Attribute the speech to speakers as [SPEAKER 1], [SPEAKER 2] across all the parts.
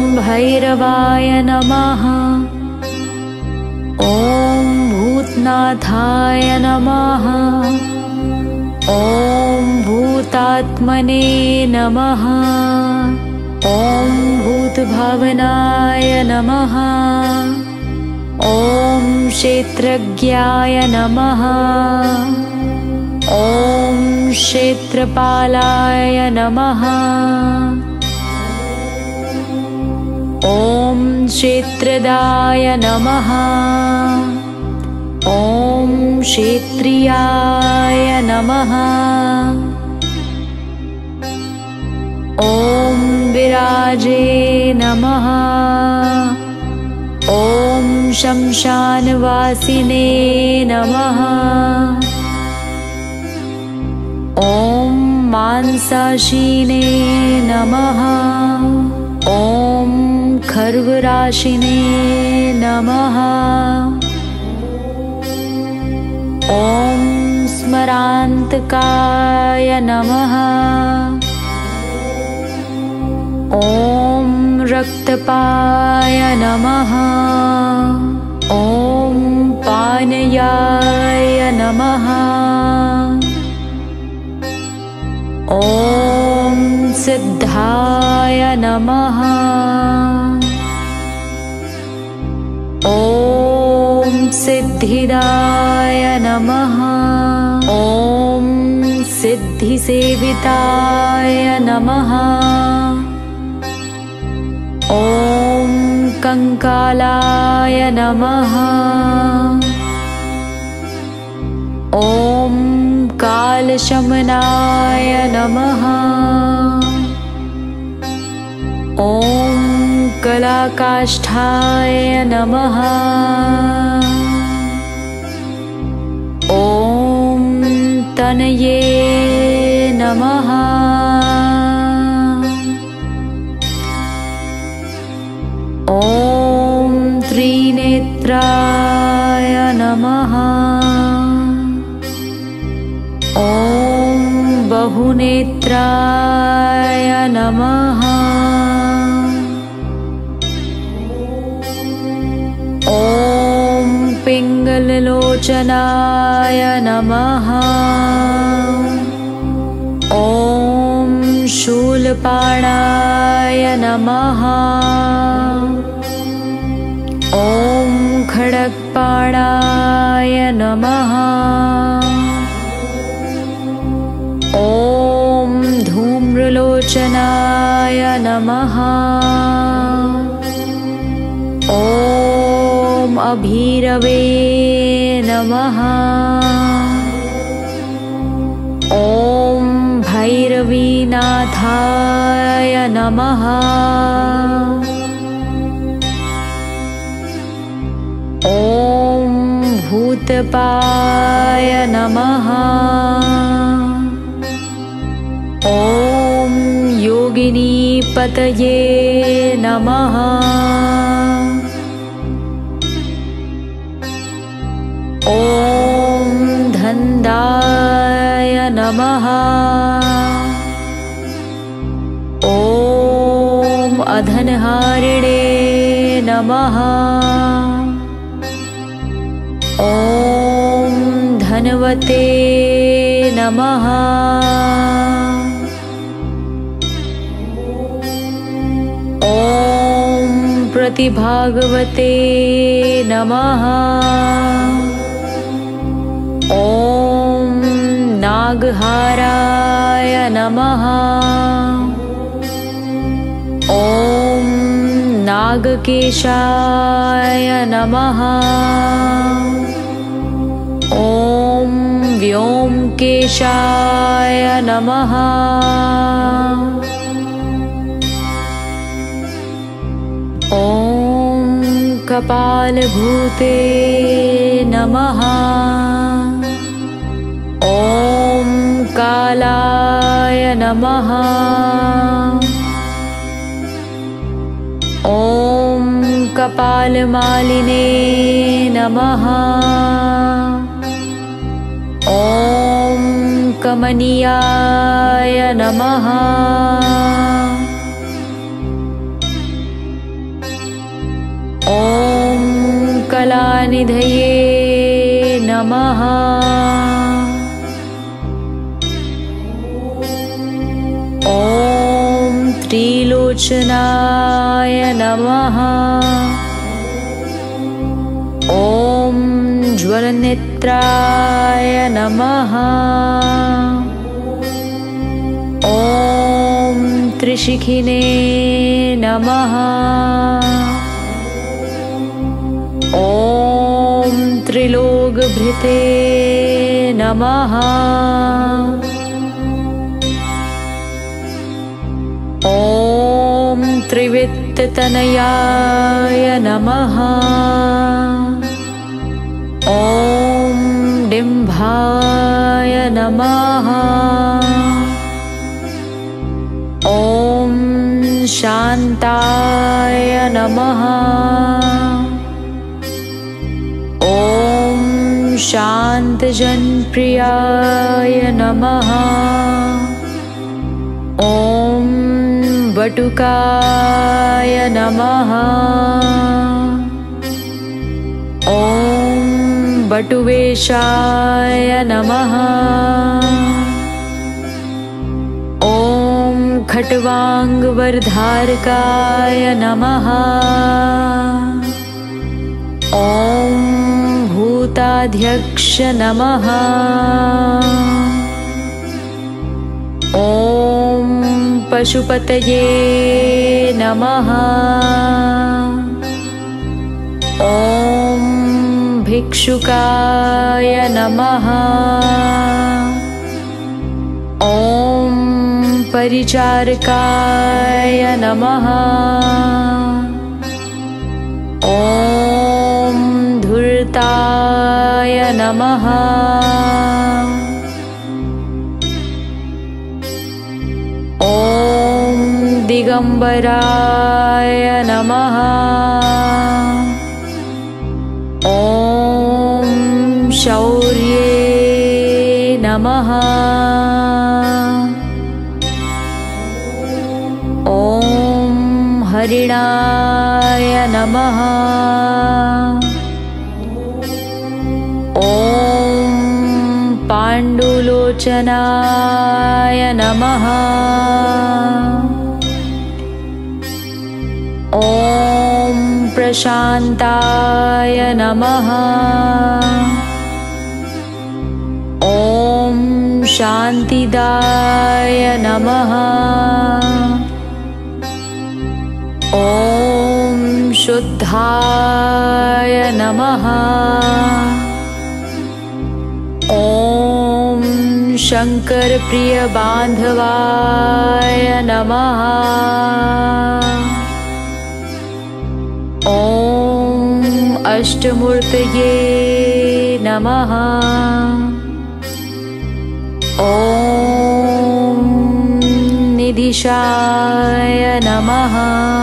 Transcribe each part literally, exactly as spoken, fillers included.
[SPEAKER 1] भैरवाय नमः। ॐ भूतनाथाय नमः। ॐ भूतात्मने नमः। ॐ भूतभावनाय नमः। ॐ क्षेत्रज्ञाय नमः। ॐ क्षेत्रपालाय नमः। ॐ क्षेत्रदाय नमः। ॐ क्षेत्रियाय नमः। ॐ विराजे नमः। ॐ शमशानवासिने नमः। ॐ मांसाशीने नमः। ॐ खर्वराशिने नमः। ॐ स्मरान्तकाय नमः। ॐ रक्तपाय नमः। ॐ पानयाय नमः। ॐ सिद्धाय नमः। ॐ सिद्धिदाय नमः। ॐ सिद्धिसेविताय नमः। ॐ कंकालाय नमः। ॐ कालशमनाय नमः। ॐ कलाकाष्ठाय नमः। ॐ तनये नमः। ॐ त्रिनेत्राय नमः। ॐ बहुनेत्राय नमः। ॐ पिङ्गललोचनाय नमः। ॐ शूलपाणाय नमः। ॐ खड्गपाणाय नमः। ॐ धूम्रलोचनाय नमः। ॐ अभीरवे नमः। ॐ भैरवीनाथाय नमः। ॐ भूतपाय नमः। ॐ योगिनीपतये नमः। ॐ धन्दाय नमः। ॐ अधनहारिणे नमः। ॐ धनवते नमः। ॐ प्रतिभागवते नमः। ॐ नागहाराय नमः। ॐ नागकेशाय नमः। ॐ व्योमकेशाय नमः। ॐ कपालभूते नमः। ॐ कालाय नमः। ॐ कपालमालिने नमः। ॐ कमनीयाय नमः। ॐ कलानिधये नमः। ॐ त्रिलोचनाय नमः। ॐ ज्वलनेत्राय नमः। ॐ त्रिशिखिने नमः। ॐ त्रिलोकभृते नमः। ॐ त्रिवित्ततनयाय नमः। ॐ डिम्भाय नमः। ॐ शान्ताय नमः। ॐ शान्तजनप्रियाय नमः। ॐ वटुकाय नमः। ॐ वटुवेशाय नमः। ॐ खट्वाङ्गवरधारकाय नमः। ॐ भूताध्यक्ष नमः। ॐ पशुपतये नमः। ॐ भिक्षुकाय नमः। ॐ परिचारकाय नमः। ॐ धूर्ताय नमः। ॐ दिगंबराय नमः। ॐ शौर्ये नमः। ॐ हरिणाय नमः। ॐ पाण्डुलोचनाय नमः। ॐ प्रशान्ताय नमः। ॐ शान्तिदाय नमः। ॐ शुद्धाय नमः। ॐ शङ्करप्रियबान्धवाय नमः। ॐ अष्टमूर्तये नमः। ॐ निधिशाय नमः।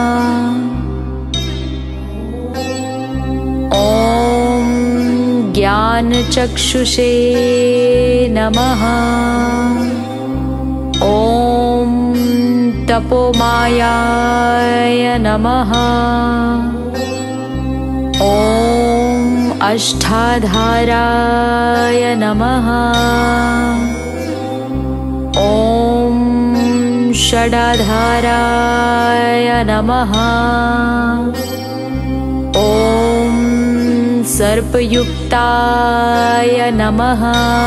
[SPEAKER 1] ॐ ज्ञानचक्षुषे नमः। ॐ तपोमायाय नमः। ॐ अष्टाधाराय नमः। ॐ षडाधाराय नमः। ॐ सर्पयुक्ताय नमः।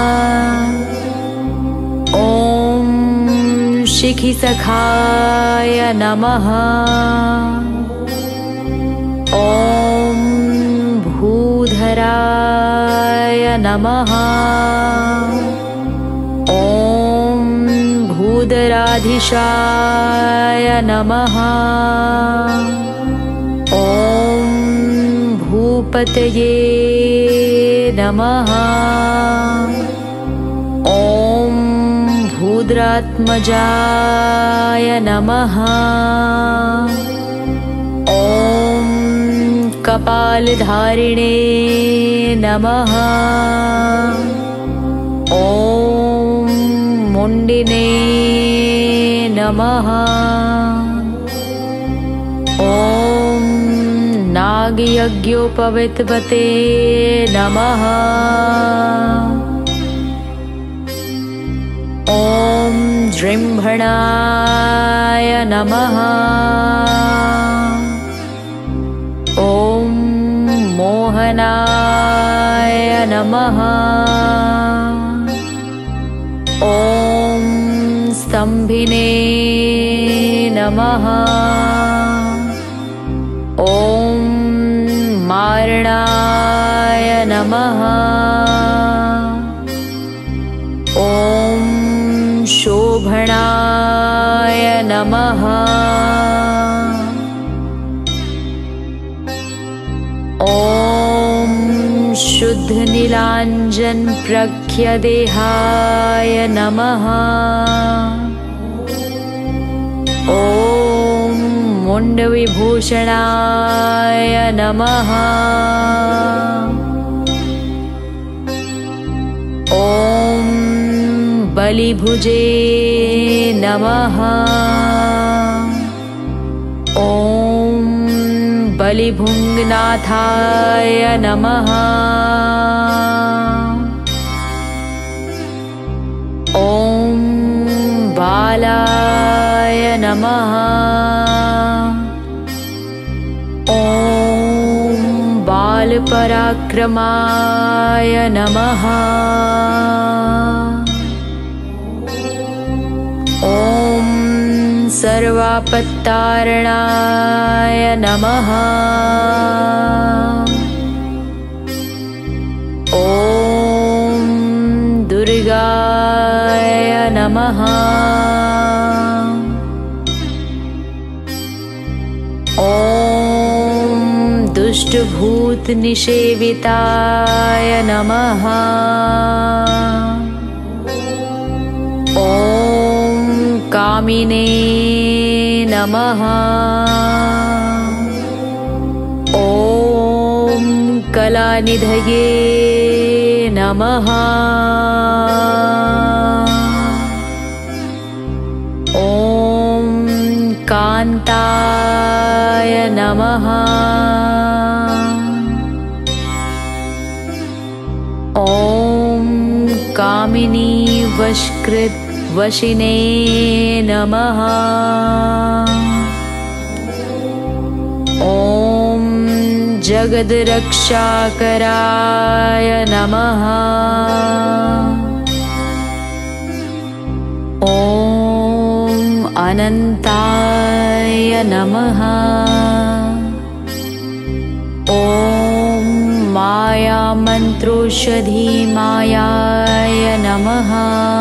[SPEAKER 1] ॐ शिखिसखाय नमः। ॐ भूधराय नमः। ॐ भूधराधीशाय नमः। ॐ भूपतये नमः। ॐ भूद्रात्मजाय नमः। ॐ कपालधारिणे नमः। ॐ मुण्डिने नमः। ॐ नाग नागयज्ञोपवित्वते नमः। ॐ जृम्भणाय नमः। ॐ मोहनाय नमः। ॐ स्तम्भिने नमः। ॐ मारणाय नमः। ॐ शोभणाय नमः। ॐ शुद्धनीलाञ्जन प्रख्यदेहाय नमः। ॐ मुण्डविभूषणाय नमः। ॐ बलिभुजे नमः। ॐ बलिभुङ्गनाथाय नमः। ॐ बालाय नमः। ॐ बालपराक्रमाय नमः। ॐ सर्वापत्तारणाय नमः। ॐ दुर्गाय नमः। ॐ दुष्टभूतनिषेविताय नमः। ॐ कामिने नमः। ॐ कलानिधये नमः। ॐ कान्ताय नमः। ॐ कामिनी वशकृत वशिने नमः। ॐ जगद्रक्षाकराय नमः। ॐ अनन्ताय नमः। ॐ मायामन्त्रोषधीमायाय नमः।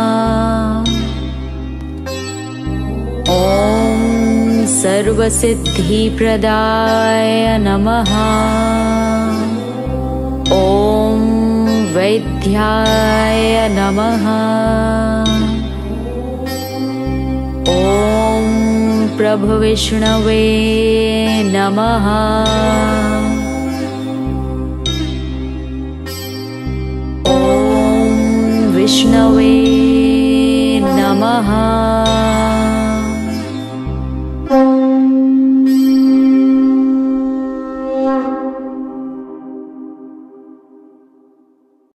[SPEAKER 1] ॐ सर्वसिद्धिप्रदाय नमः। ॐ वैद्याय नमः। ॐ प्रभुविष्णवे नमः। ॐ विष्णवे नमः।